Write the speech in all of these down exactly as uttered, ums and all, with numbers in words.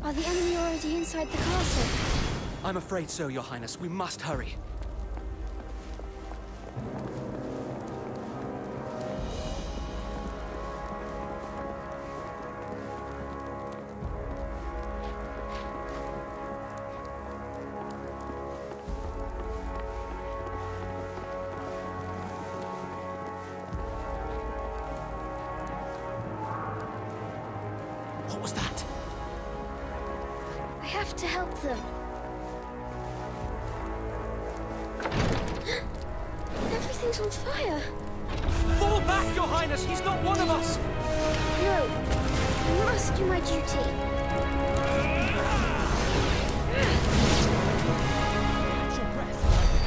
Are the enemy already inside the castle? I'm afraid so, Your Highness. We must hurry. What was that? I have to help them. Everything's on fire. Fall back, Your Highness! He's not one of us! No, I must do my duty. Catch your breath.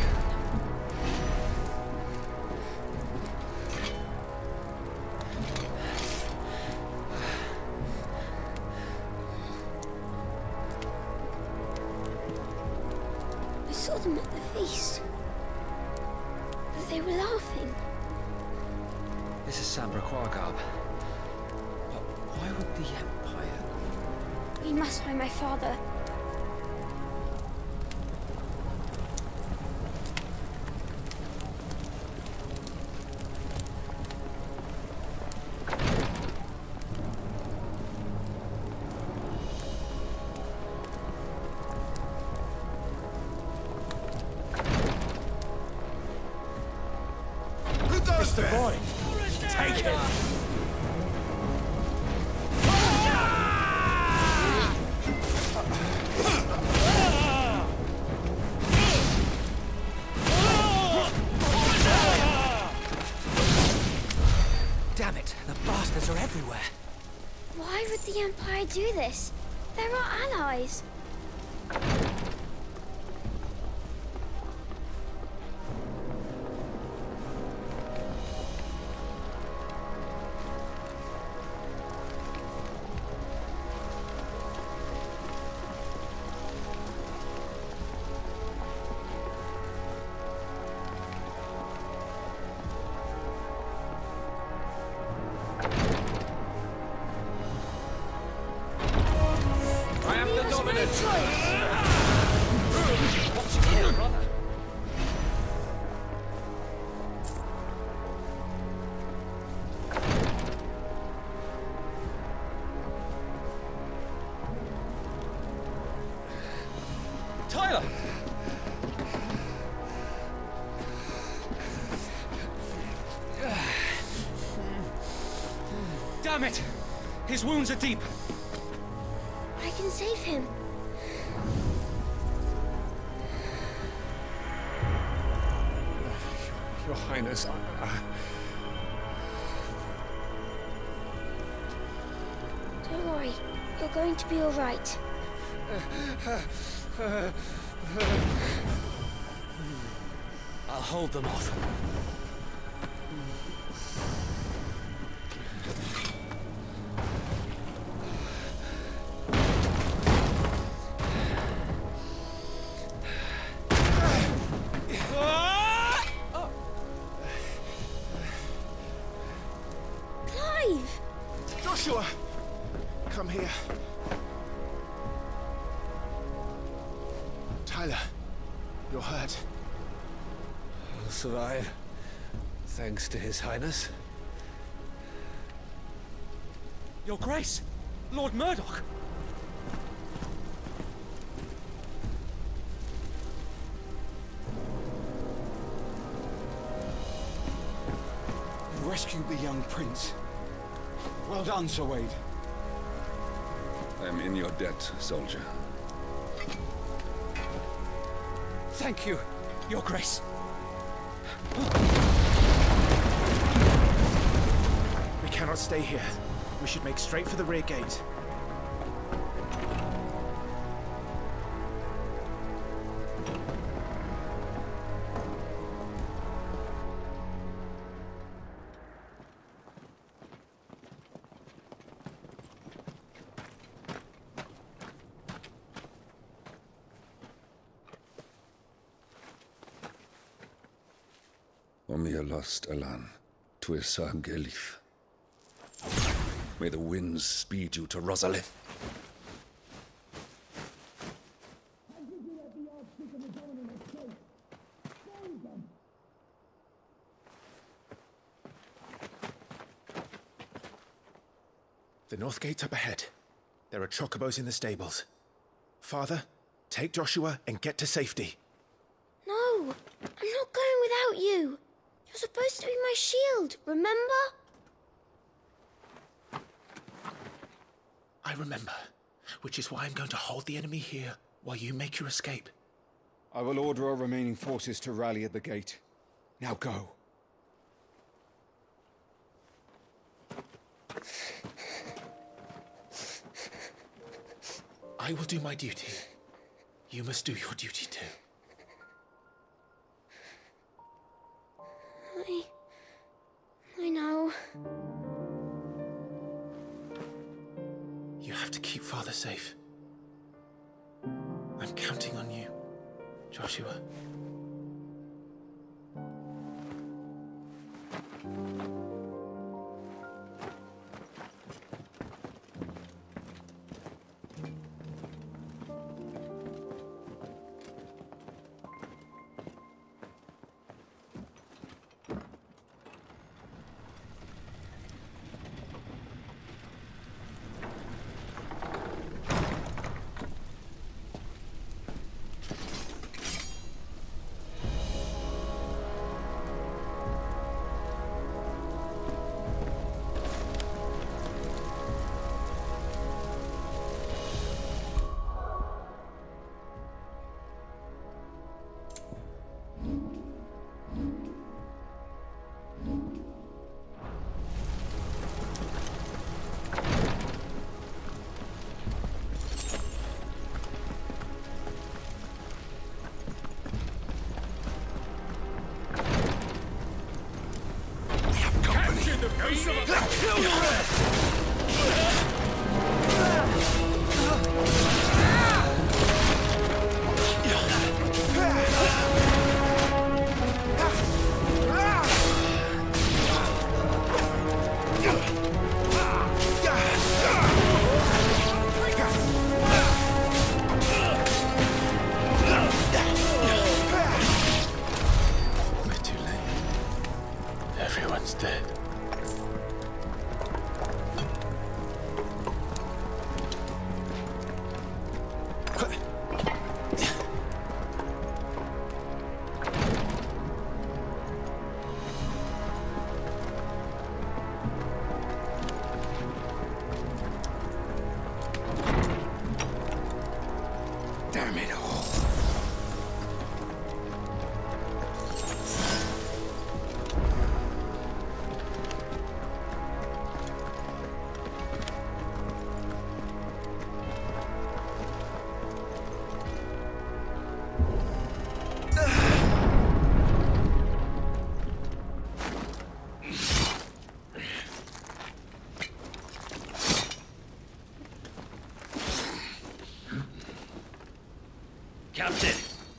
I saw them at the feast. But they were laughing. This is Sambra Quargab. But why would the Empire... We must find my father. Mister Boy, take him! Damn it! The bastards are everywhere. Why would the Empire do this? They're our allies. Dominant choice! What's your deal, brother? Tyler! Damn it! His wounds are deep. I can save him. Your Highness, I, I... Don't worry. You're going to be all right. I'll hold them off. Joshua! Come here. Tyler, you're hurt. I'll survive, thanks to His Highness. Your Grace! Lord Murdoch! You rescued the young prince. Well done, Sir Wade. I'm in your debt, soldier. Thank you, Your Grace. We cannot stay here. We should make straight for the rear gate. Omnia lost Alan, Tuisa Gelif. May the winds speed you to Rosalith. The north gate's up ahead. There are chocobos in the stables. Father, take Joshua and get to safety. No, I'm not going without you. You're supposed to be my shield, remember? I remember, which is why I'm going to hold the enemy here while you make your escape. I will order our remaining forces to rally at the gate. Now go. I will do my duty. You must do your duty too. I... I know. You have to keep Father safe. I'm counting on you, Joshua. Captain!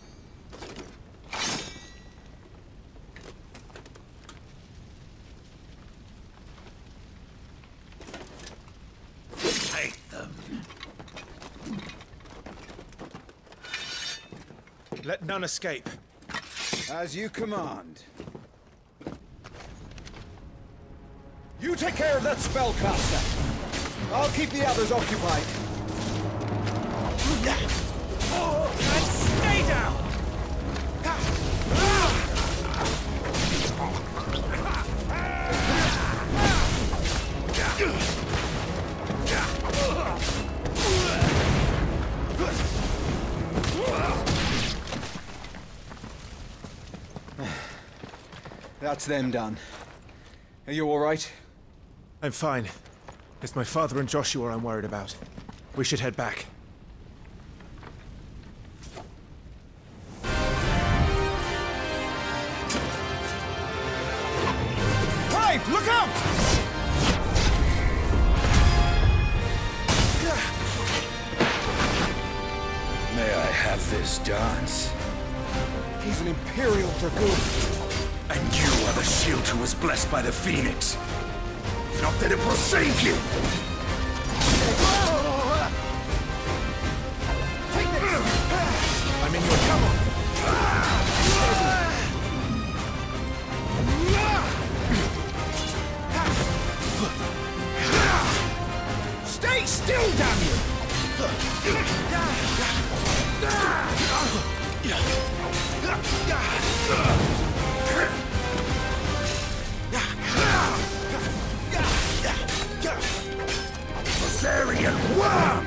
Take them. Let none escape. As you command. You take care of that spellcaster. I'll keep the others occupied. Oh, and stay down! That's them done. Are you all right? I'm fine. It's my father and Joshua I'm worried about. We should head back. Clive, look out! May I have this dance? He's an Imperial Dragoon. And you are the shield who was blessed by the Phoenix. Not that it will save you! I mean, you're... Come on! Barbarian worm!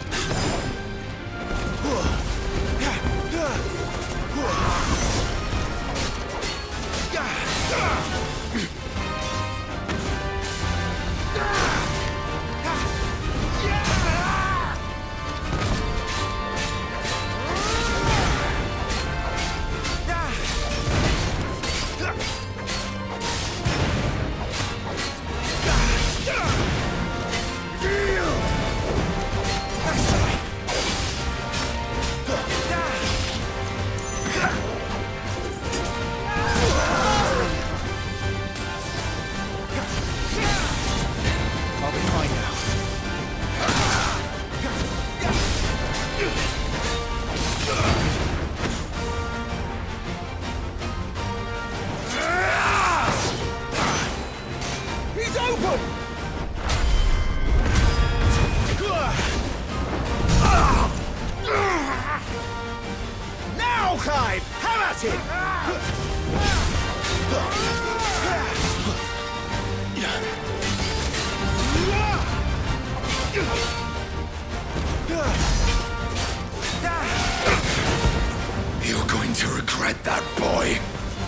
You're going to regret that, boy.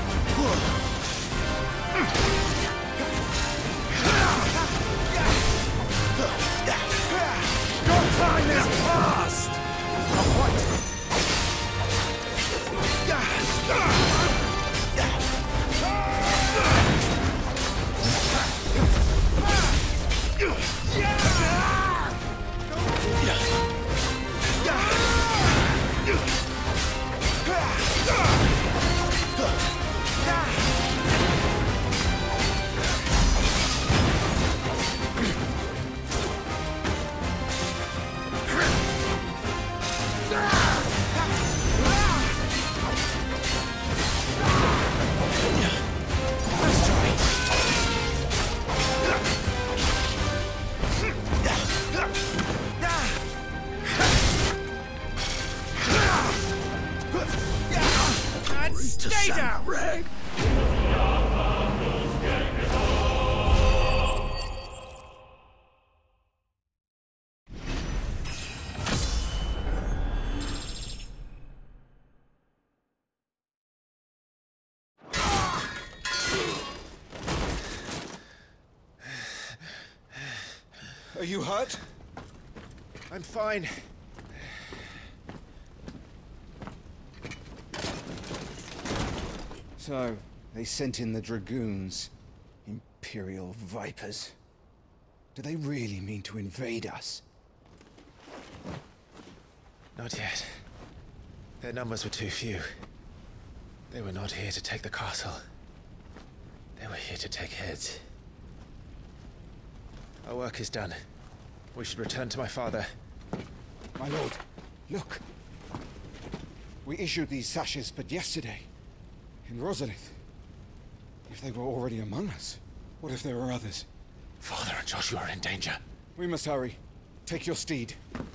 Your time is past! Stay down, Reg! Are you hurt? I'm fine. So, they sent in the Dragoons. Imperial Vipers. Do they really mean to invade us? Not yet. Their numbers were too few. They were not here to take the castle. They were here to take heads. Our work is done. We should return to my father. My lord, look. We issued these sashes but yesterday. In Rosalith. If they were already among us, what if there were others? Father and Joshua are in danger. We must hurry. Take your steed.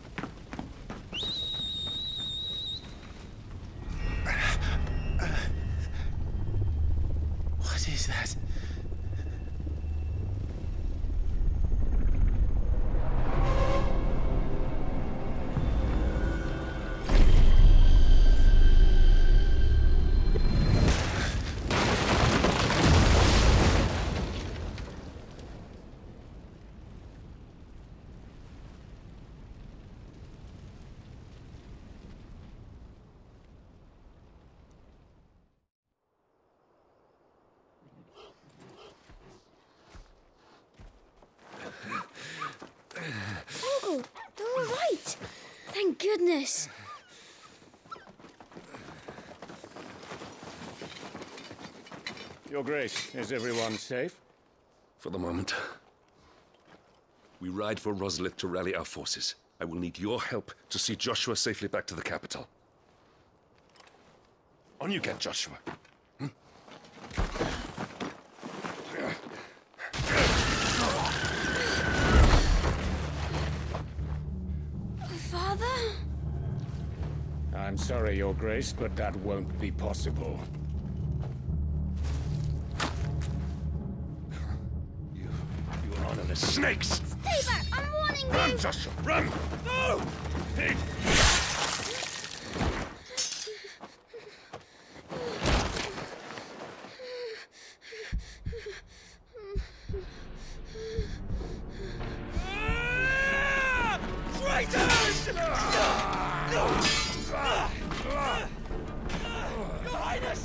What is that? Oh, they're all right. Thank goodness. Your Grace, is everyone safe? For the moment. We ride for Rosalith to rally our forces. I will need your help to see Joshua safely back to the capital. On you get, Joshua. Hmm? Father? I'm sorry, Your Grace, but that won't be possible. You... you honor the snakes! Stay back! I'm warning Run, you! Joshua, run! No! Hey. Traitors! Your Highness!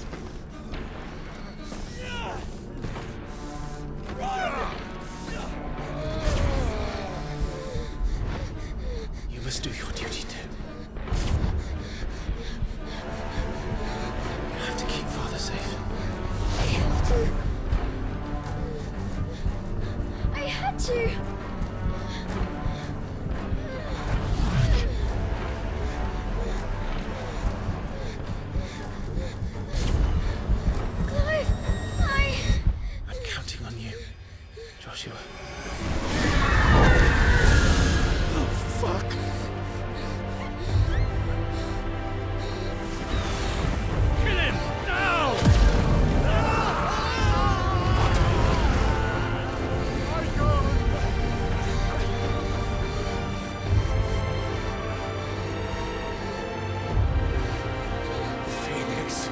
You must do your duty too. You have to keep Father safe. I have to. I had to. Clive, I... I'm counting on you, Joshua. Oh, fuck! Kill him! Now! Phoenix.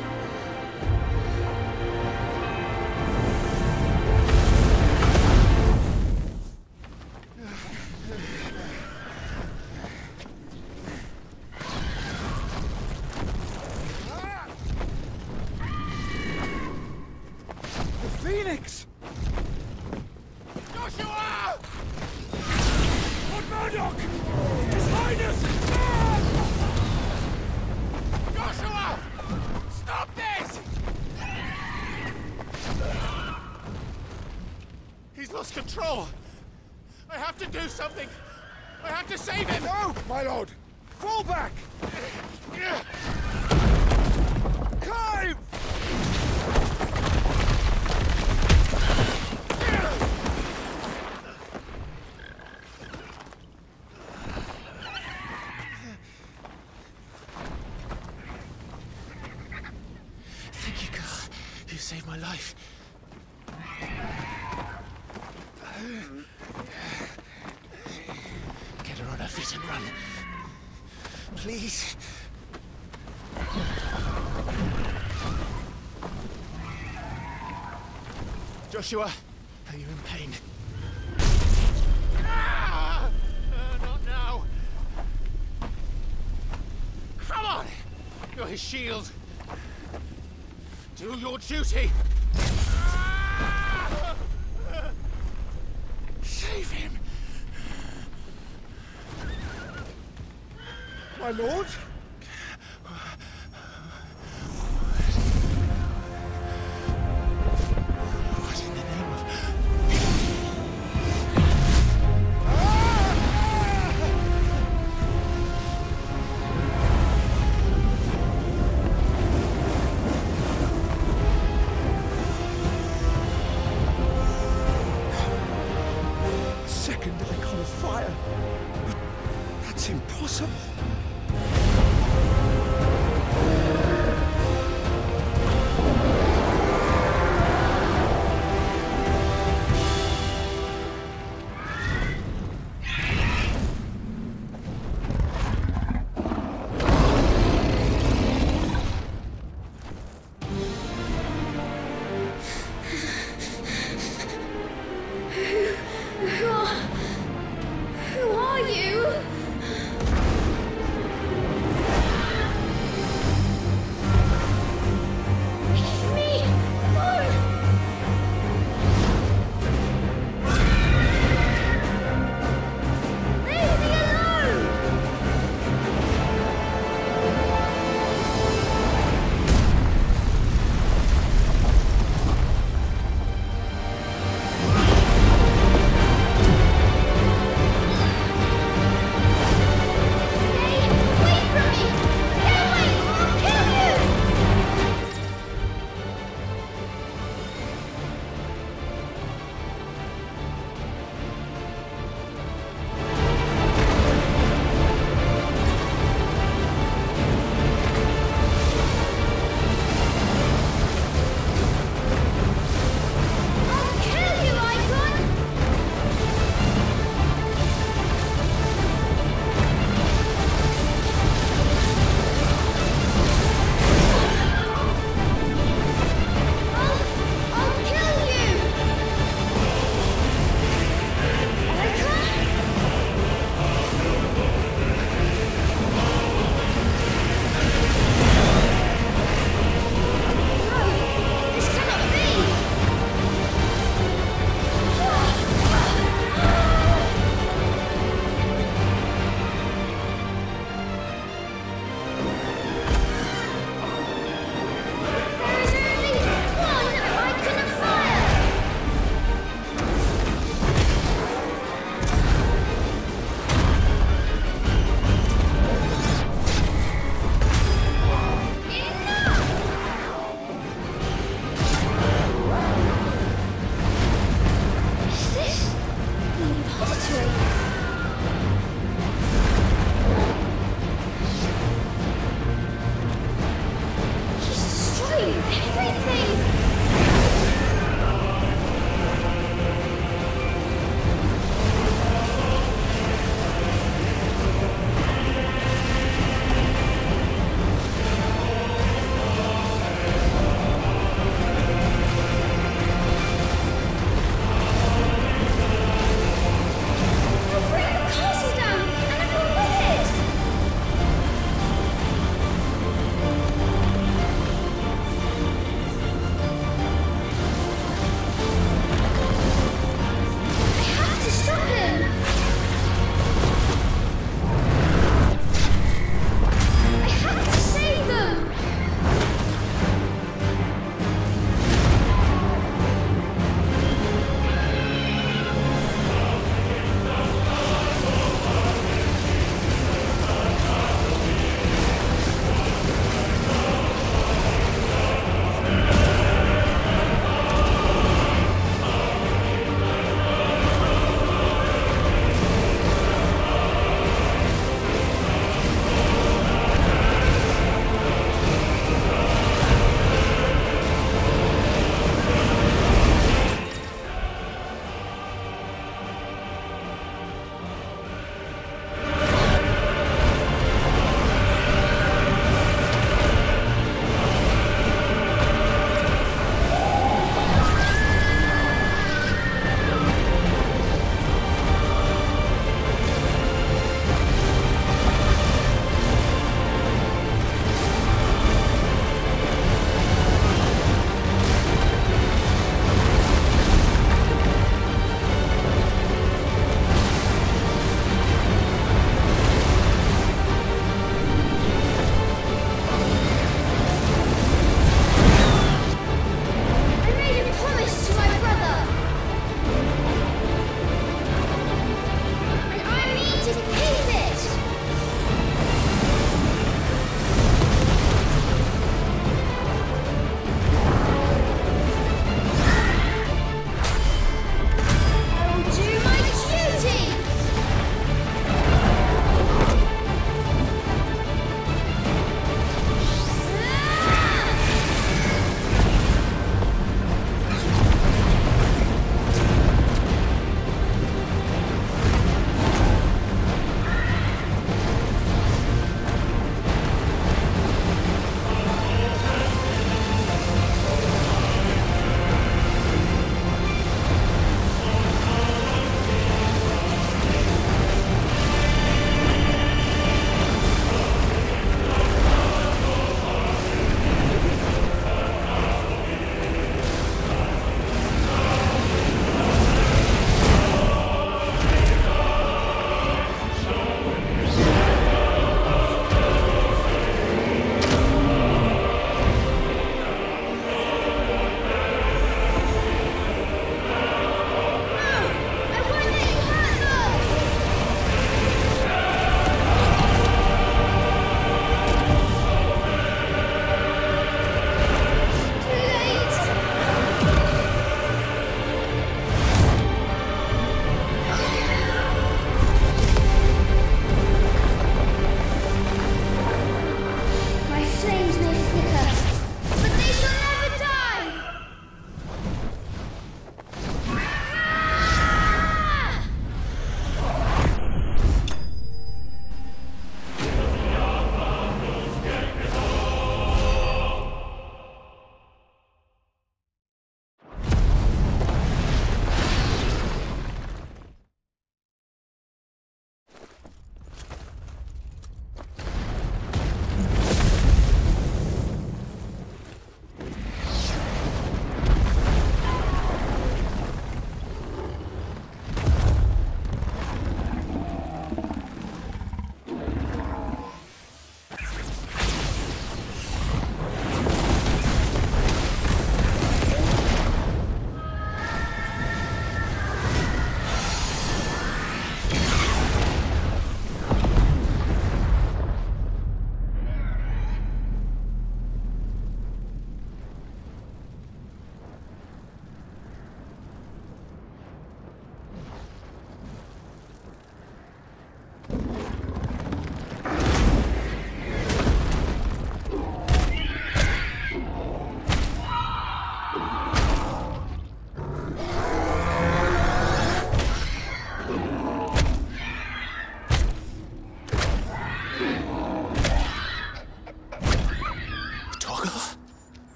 The Phoenix! Joshua! Lord Murdoch! His Highness! Joshua! Stop this! He's lost control. I have to do something. I have to save him. No, my lord! Fall back! Clive! Thank you, girl. You saved my life. Get her on her feet and run. Please. Joshua, are you in pain? Ah! Uh, not now. Come on! You're his shield. Do your duty. Ah! Save him. My lord? What in the name of... A second icon of fire. That's impossible.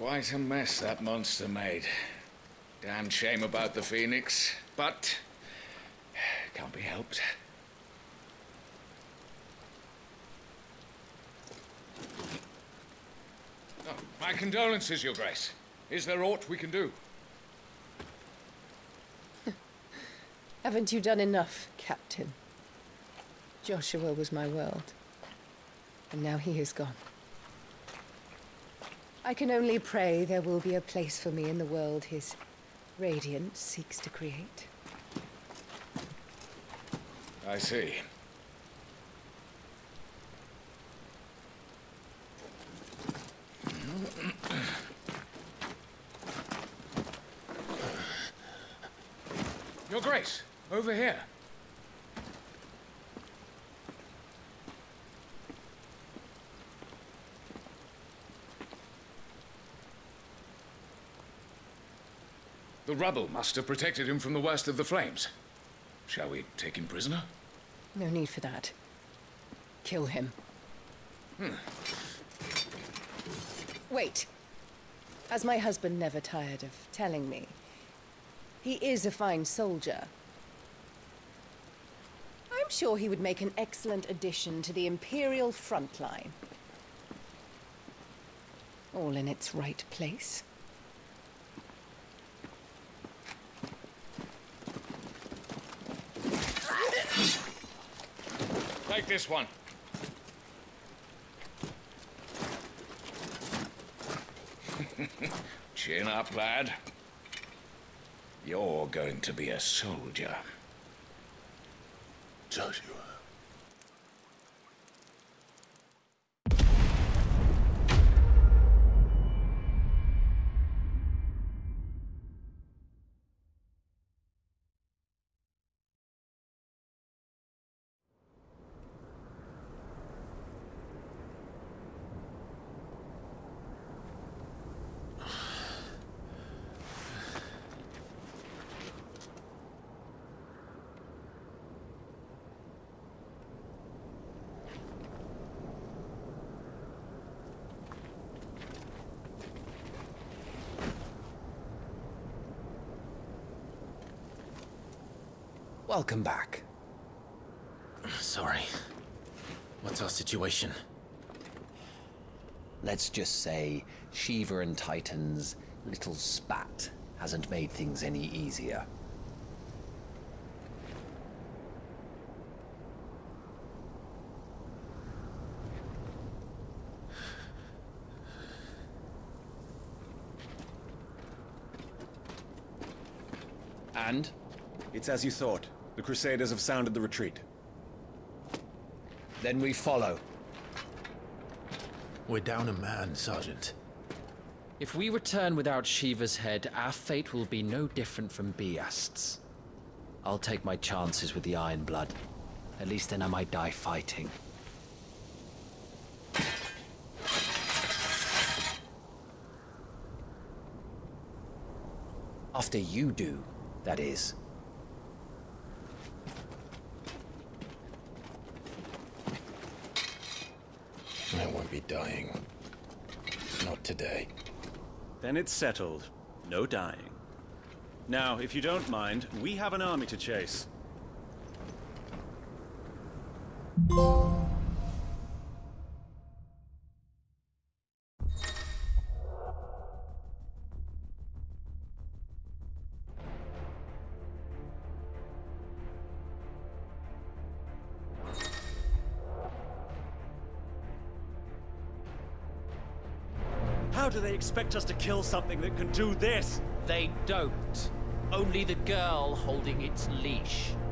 Quite a mess that monster made. Damn shame about the Phoenix, but can't be helped. Oh, my condolences, Your Grace. Is there aught we can do? Haven't you done enough, Captain? Joshua was my world, and now he is gone. I can only pray there will be a place for me in the world his radiance seeks to create. I see. Your Grace, over here. The rubble must have protected him from the worst of the flames. Shall we take him prisoner? No need for that. Kill him. Hmm. Wait. As my husband never tired of telling me, he is a fine soldier. I'm sure he would make an excellent addition to the Imperial front line. All in its right place. Take this one. Chin up, lad. You're going to be a soldier. Joshua. Welcome back. Sorry. What's our situation? Let's just say Shiva and Titan's little spat hasn't made things any easier. And? It's as you thought. The Crusaders have sounded the retreat. Then we follow. We're down a man, Sergeant. If we return without Shiva's head, our fate will be no different from Biast's. I'll take my chances with the Iron Blood. At least then I might die fighting. After you do, that is. I won't be dying. Not today. Then it's settled. No dying. Now, if you don't mind, we have an army to chase. How do they expect us to kill something that can do this? They don't. Only the girl holding its leash.